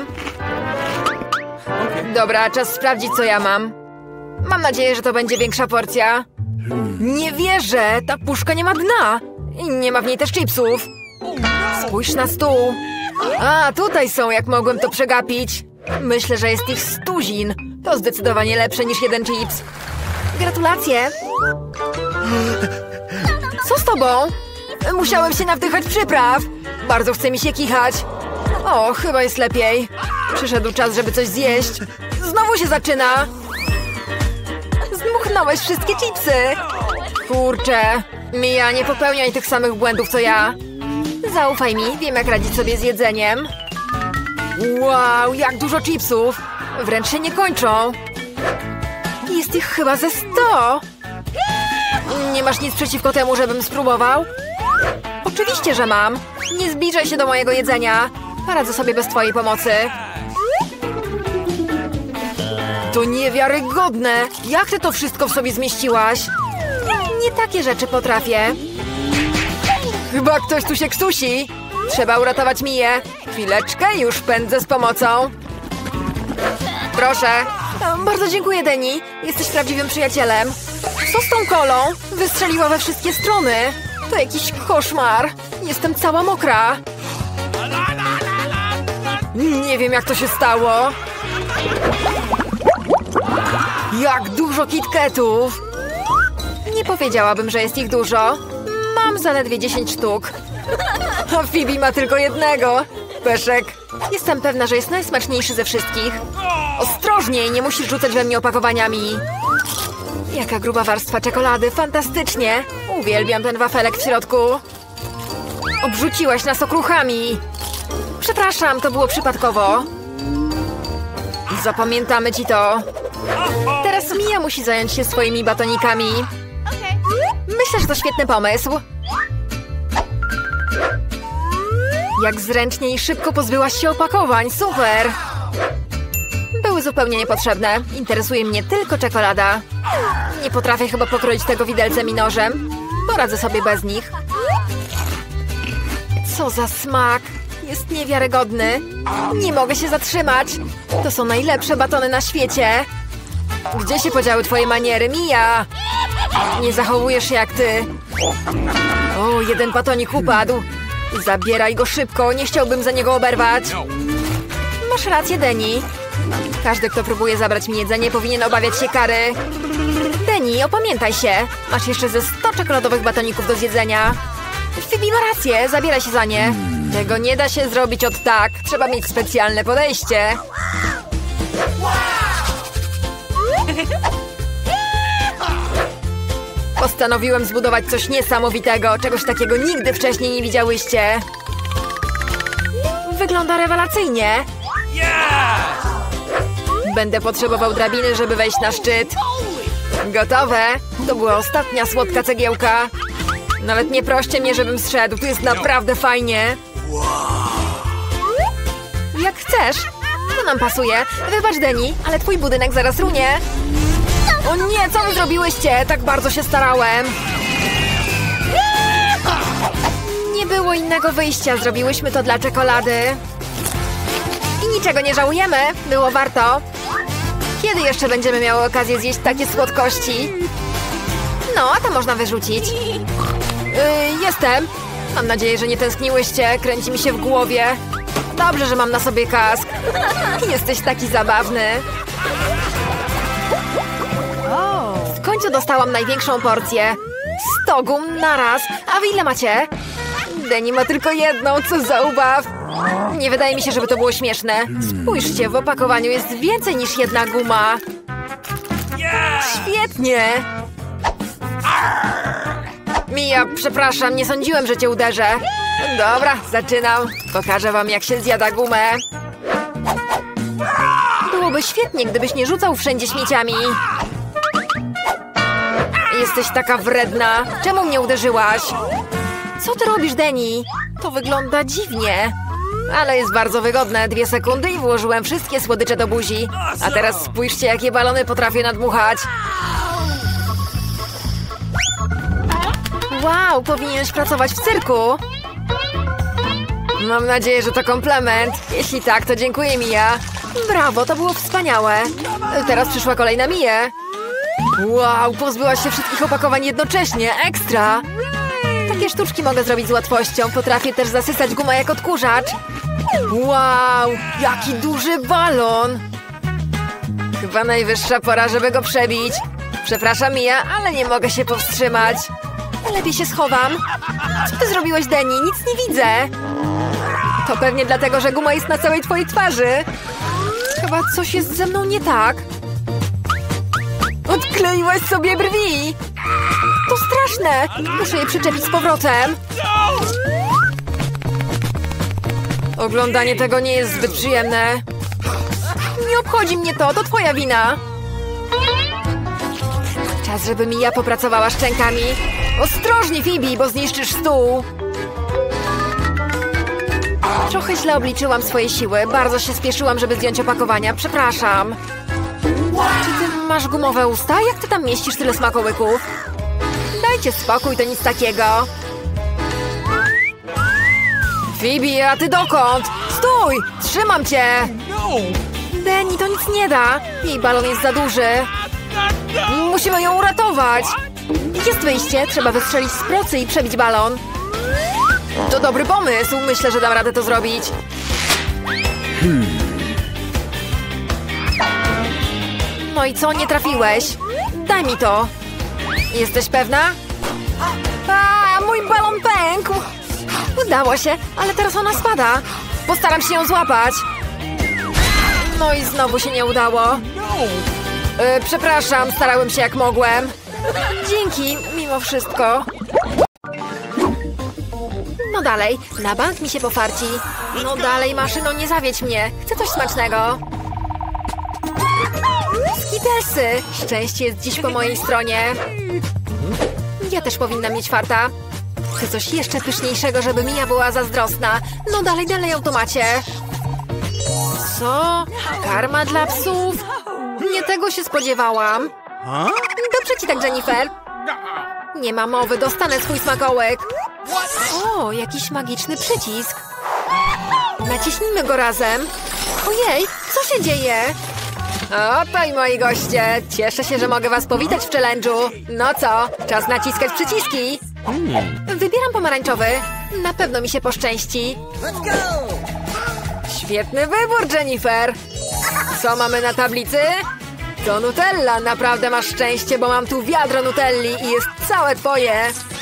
Speaker 1: Dobra, czas sprawdzić, co ja mam. Mam nadzieję, że to będzie większa porcja. Nie wierzę! Ta puszka nie ma dna! I nie ma w niej też chipsów. Spójrz na stół. A, tutaj są, jak mogłem to przegapić. Myślę, że jest ich 100. To zdecydowanie lepsze niż jeden chips. Gratulacje! Co z tobą? Musiałem się nawdychać przypraw. Bardzo chce mi się kichać. O, chyba jest lepiej. Przyszedł czas, żeby coś zjeść. Znowu się zaczyna. Zdmuchnąłeś wszystkie chipsy. Kurczę. Mia, nie popełniaj tych samych błędów, co ja. Zaufaj mi, wiem, jak radzić sobie z jedzeniem. Wow, jak dużo chipsów. Wręcz się nie kończą. Jest ich chyba ze 100. Nie masz nic przeciwko temu, żebym spróbował? Oczywiście, że mam. Nie zbliżaj się do mojego jedzenia. Poradzę sobie bez twojej pomocy. To niewiarygodne. Jak ty to wszystko w sobie zmieściłaś? Nie takie rzeczy potrafię. Chyba ktoś tu się ksusi. Trzeba uratować Mię. Chwileczkę, już pędzę z pomocą. Proszę. Bardzo dziękuję, Denny. Jesteś prawdziwym przyjacielem. Co z tą kolą? Wystrzeliła we wszystkie strony. To jakiś koszmar. Jestem cała mokra. Nie wiem, jak to się stało. Jak dużo KitKatów. Nie powiedziałabym, że jest ich dużo. Mam zaledwie 10 sztuk. A Phoebe ma tylko jednego. Peszek. Jestem pewna, że jest najsmaczniejszy ze wszystkich. Ostrożniej, nie musisz rzucać we mnie opakowaniami. Jaka gruba warstwa czekolady, fantastycznie. Uwielbiam ten wafelek w środku. Obrzuciłaś nas okruchami. Przepraszam, to było przypadkowo. Zapamiętamy ci to. Teraz Mia musi zająć się swoimi batonikami. Myślę, że to świetny pomysł. Jak zręcznie i szybko pozbyłaś się opakowań. Super! Były zupełnie niepotrzebne. Interesuje mnie tylko czekolada. Nie potrafię chyba pokroić tego widelcem i nożem. Poradzę sobie bez nich. Co za smak! Jest niewiarygodny. Nie mogę się zatrzymać. To są najlepsze batony na świecie. Gdzie się podziały twoje maniery, Mia? Nie zachowujesz się jak ty. O, jeden batonik upadł. Zabieraj go szybko, nie chciałbym za niego oberwać. Masz rację, Denny. Każdy, kto próbuje zabrać mi jedzenie, powinien obawiać się kary. Denny, opamiętaj się. Masz jeszcze ze 100 czekoladowych batoników do zjedzenia. Phoebe ma rację, zabieraj się za nie. Tego nie da się zrobić od tak. Trzeba mieć specjalne podejście. Postanowiłem zbudować coś niesamowitego. Czegoś takiego nigdy wcześniej nie widziałyście. Wygląda rewelacyjnie. Będę potrzebował drabiny, żeby wejść na szczyt. Gotowe. To była ostatnia słodka cegiełka. Nawet nie proście mnie, żebym zszedł. Tu jest naprawdę fajnie. Jak chcesz. To nam pasuje. Wybacz, Denny, ale twój budynek zaraz runie. O nie, co wy zrobiłyście? Tak bardzo się starałem. Nie było innego wyjścia. Zrobiłyśmy to dla czekolady. I niczego nie żałujemy. Było warto. Kiedy jeszcze będziemy miały okazję zjeść takie słodkości? No, a to można wyrzucić. Jestem. Mam nadzieję, że nie tęskniłyście. Kręci mi się w głowie. Dobrze, że mam na sobie kask. Jesteś taki zabawny. W końcu dostałam największą porcję. 100 gum naraz. A wy ile macie? Denny ma tylko jedną, co za ubaw. Nie wydaje mi się, żeby to było śmieszne. Spójrzcie, w opakowaniu jest więcej niż jedna guma. Świetnie. Mia, przepraszam, nie sądziłem, że cię uderzę. Dobra, zaczynam. Pokażę wam, jak się zjada gumę. Byłoby świetnie, gdybyś nie rzucał wszędzie śmieciami. Jesteś taka wredna. Czemu mnie uderzyłaś? Co ty robisz, Denny? To wygląda dziwnie. Ale jest bardzo wygodne. 2 sekundy i włożyłem wszystkie słodycze do buzi. A teraz spójrzcie, jakie balony potrafię nadmuchać. Wow, powinieneś pracować w cyrku. Mam nadzieję, że to komplement. Jeśli tak, to dziękuję, Mia. Brawo, to było wspaniałe. Teraz przyszła kolej na Mię. Wow, pozbyłaś się wszystkich opakowań jednocześnie. Ekstra. Takie sztuczki mogę zrobić z łatwością. Potrafię też zasysać gumę jak odkurzacz. Wow, jaki duży balon. Chyba najwyższa pora, żeby go przebić. Przepraszam, Mia, ale nie mogę się powstrzymać. Lepiej się schowam. Co ty zrobiłeś, Denny? Nic nie widzę. To pewnie dlatego, że guma jest na całej twojej twarzy. Chyba coś jest ze mną nie tak. Odkleiłaś sobie brwi. To straszne. Muszę je przyczepić z powrotem. Oglądanie tego nie jest zbyt przyjemne. Nie obchodzi mnie to twoja wina. Czas, żeby Mia popracowała szczękami. Ostrożnie, Phoebe, bo zniszczysz stół. Trochę źle obliczyłam swoje siły. Bardzo się spieszyłam, żeby zdjąć opakowania. Przepraszam. Czy ty masz gumowe usta? Jak ty tam mieścisz tyle smakołyków? Dajcie spokój, to nic takiego. Phoebe, a ty dokąd? Stój! Trzymam cię! Denny, to nic nie da. Jej balon jest za duży. Musimy ją uratować. Jest wyjście. Trzeba wystrzelić z procy i przebić balon. To dobry pomysł. Myślę, że dam radę to zrobić. No i co? Nie trafiłeś? Daj mi to. Jesteś pewna? A, mój balon pękł. Udało się, ale teraz ona spada. Postaram się ją złapać. No i znowu się nie udało. Przepraszam, starałem się jak mogłem. Dzięki, mimo wszystko. No dalej, na bank mi się pofarci. No dalej, maszyno, nie zawiedź mnie. Chcę coś smacznego. Skittlesy! Szczęście jest dziś po mojej stronie. Ja też powinnam mieć farta. Chcę coś jeszcze pyszniejszego, żeby Mia była zazdrosna. No dalej, automacie. Co? Karma dla psów? Nie tego się spodziewałam. Dobrze ci tak, Jennifer. Nie ma mowy, dostanę swój smakołek. O, jakiś magiczny przycisk. Naciśnijmy go razem. Ojej, co się dzieje? Oto i moi goście. Cieszę się, że mogę was powitać w challenge'u. No co? Czas naciskać przyciski. Wybieram pomarańczowy. Na pewno mi się poszczęści. Świetny wybór, Jennifer. Co mamy na tablicy? To Nutella. Naprawdę masz szczęście, bo mam tu wiadro Nutelli i jest całe twoje.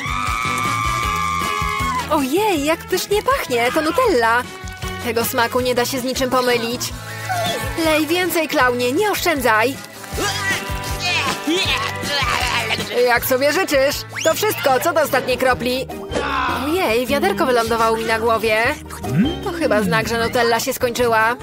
Speaker 1: Ojej, jak pysznie pachnie. To Nutella. Tego smaku nie da się z niczym pomylić. Lej więcej, klaunie, nie oszczędzaj. Jak sobie życzysz. To wszystko, co do ostatniej kropli. Ojej, wiaderko wylądowało mi na głowie. To chyba znak, że Nutella się skończyła.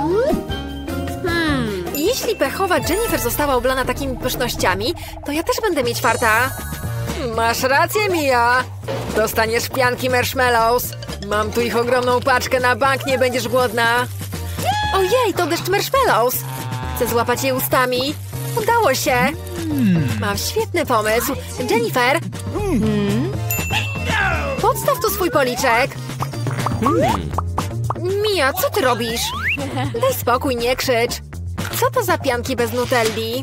Speaker 1: Jeśli pechowa Jennifer została oblana takimi pysznościami, to ja też będę mieć farta. Masz rację, Mia. Dostaniesz pianki marshmallows. Mam tu ich ogromną paczkę, na bank nie będziesz głodna. Ojej, to deszcz marshmallows. Chcę złapać je ustami. Udało się. Mam świetny pomysł. Jennifer. Podstaw tu swój policzek. Mia, co ty robisz? Daj spokój, nie krzycz. Co to za pianki bez Nutelli?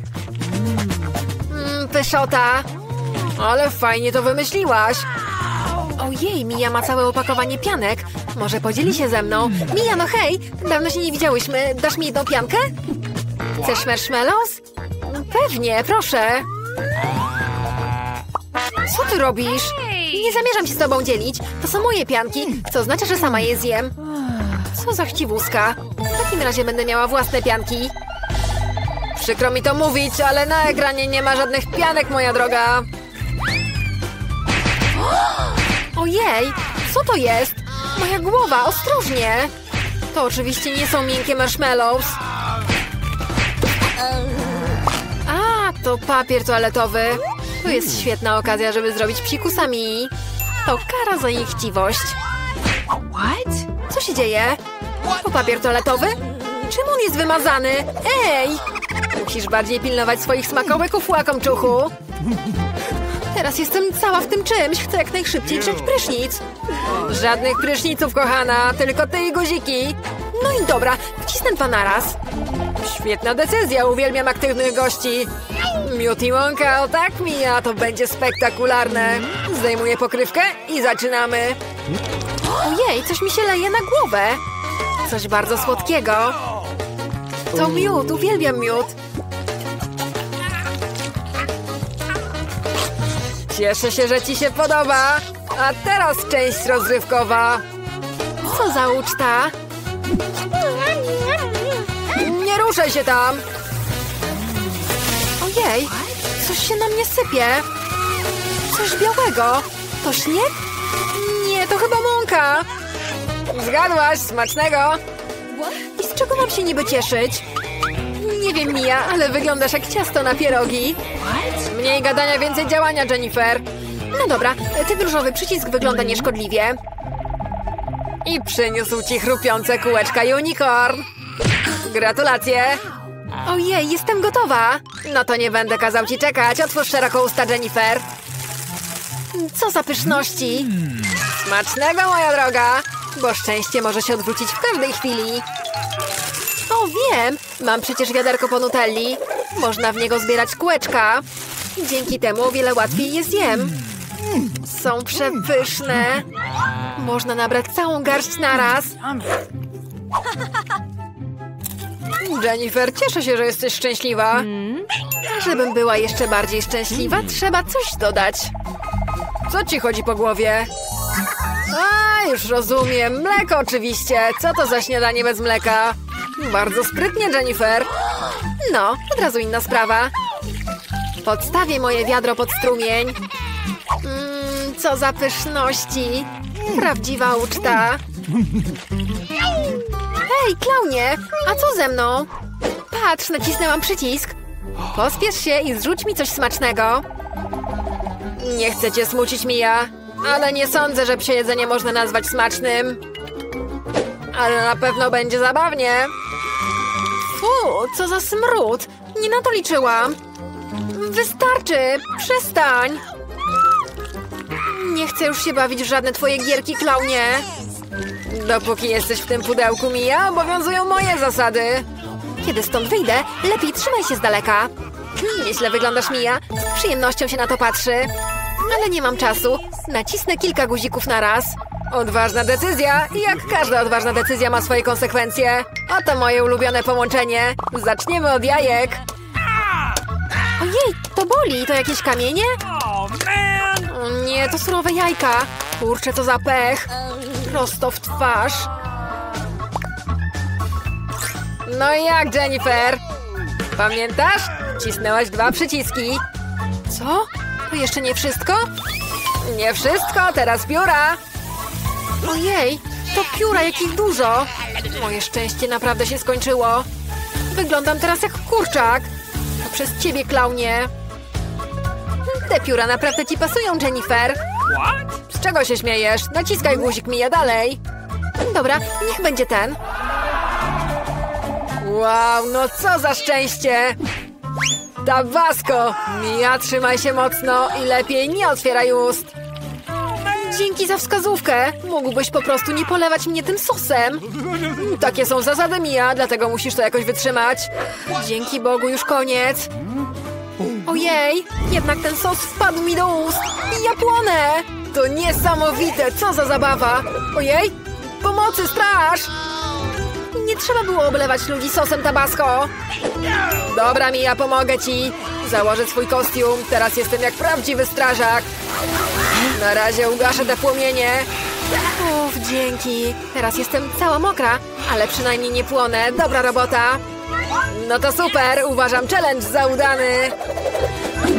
Speaker 1: Pyszota. Ale fajnie to wymyśliłaś. Ojej, Mia ma całe opakowanie pianek. Może podzieli się ze mną? Mia, no hej! Dawno się nie widziałyśmy. Dasz mi jedną piankę? Chcesz marshmallows? Pewnie, proszę. Co ty robisz? Nie zamierzam się z tobą dzielić. To są moje pianki, co oznacza, że sama je zjem. Co za chciwuska. W takim razie będę miała własne pianki. Przykro mi to mówić, ale na ekranie nie ma żadnych pianek, moja droga. Ojej, co to jest? Moja głowa, ostrożnie. To oczywiście nie są miękkie marshmallows. A, to papier toaletowy. To jest świetna okazja, żeby zrobić psikusami. To kara za jej chciwość.
Speaker 2: What?
Speaker 1: Co się dzieje? To papier toaletowy? Czemu on jest wymazany? Ej! Musisz bardziej pilnować swoich smakołyków, łakomczuchu. Teraz jestem cała w tym czymś. Chcę jak najszybciej wziąć prysznic. Żadnych pryszniców, kochana. Tylko ty i guziki. No i dobra, wcisnę 2 naraz. Świetna decyzja. Uwielbiam aktywnych gości. Miód i łąka, o tak, Mia. To będzie spektakularne. Zdejmuję pokrywkę i zaczynamy. Ojej, coś mi się leje na głowę. Coś bardzo słodkiego. To miód, uwielbiam miód. Cieszę się, że ci się podoba. A teraz część rozrywkowa. Co za uczta? Nie ruszaj się tam. Ojej, coś się na mnie sypie. Coś białego. To śnieg? Nie, to chyba mąka. Zgadłaś, smacznego. I z czego mam się niby cieszyć? Nie wiem, Mia, ale wyglądasz jak ciasto na pierogi. Mniej gadania, więcej działania, Jennifer. No dobra, ten różowy przycisk wygląda nieszkodliwie. I przyniósł ci chrupiące kółeczka unicorn. Gratulacje. Ojej, jestem gotowa. No to nie będę kazał ci czekać. Otwórz szeroko usta, Jennifer. Co za pyszności. Smacznego, moja droga. Bo szczęście może się odwrócić w każdej chwili. O, wiem. Mam przecież wiaderko po Nutelli. Można w niego zbierać kółeczka. Dzięki temu o wiele łatwiej je zjem. Są przepyszne. Można nabrać całą garść naraz. Jennifer, cieszę się, że jesteś szczęśliwa. A żebym była jeszcze bardziej szczęśliwa, trzeba coś dodać. Co ci chodzi po głowie? A, już rozumiem. Mleko oczywiście. Co to za śniadanie bez mleka? Bardzo sprytnie, Jennifer. No, od razu inna sprawa. Podstawię moje wiadro pod strumień. Co za pyszności. Prawdziwa uczta. Hej, klaunie, a co ze mną? Patrz, nacisnęłam przycisk. Pospiesz się i zrzuć mi coś smacznego. Nie chcę cię smucić, Mia. Ale nie sądzę, że psie jedzenie można nazwać smacznym. Ale na pewno będzie zabawnie. Fu, co za smród. Nie na to liczyłam. Wystarczy, przestań. Nie chcę już się bawić w żadne twoje gierki, klaunie. Dopóki jesteś w tym pudełku, Mia, obowiązują moje zasady. Kiedy stąd wyjdę, lepiej trzymaj się z daleka. Nieźle wyglądasz, Mia. Z przyjemnością się na to patrzy. Ale nie mam czasu. Nacisnę kilka guzików na raz. Odważna decyzja. Jak każda odważna decyzja ma swoje konsekwencje. Oto moje ulubione połączenie. Zaczniemy od jajek. Ojej, to boli. To jakieś kamienie? O nie, to surowe jajka. Kurczę, co za pech. Prosto w twarz. No i jak, Jennifer? Pamiętasz? Cisnęłaś 2 przyciski. Co? To jeszcze nie wszystko? Nie wszystko, teraz pióra. Ojej, to pióra, jakich dużo. Moje szczęście naprawdę się skończyło. Wyglądam teraz jak kurczak. To przez ciebie, klaunie. Te pióra naprawdę ci pasują, Jennifer. Z czego się śmiejesz? Naciskaj guzik, Mia, dalej. Dobra, niech będzie ten. Wow, no co za szczęście! Tabasco! Mia, trzymaj się mocno i lepiej nie otwieraj ust. Dzięki za wskazówkę. Mógłbyś po prostu nie polewać mnie tym sosem. Takie są zasady, Mia, dlatego musisz to jakoś wytrzymać. Dzięki Bogu, już koniec. Ojej, jednak ten sos wpadł mi do ust. I ja płonę. To niesamowite, co za zabawa. Ojej, pomocy, straż! Nie trzeba było oblewać ludzi sosem Tabasco. Dobra, Mia, pomogę ci. Założę swój kostium. Teraz jestem jak prawdziwy strażak. Na razie ugaszę te płomienie. Uff, dzięki. Teraz jestem cała mokra, ale przynajmniej nie płonę. Dobra robota. No to super. Uważam challenge za udany.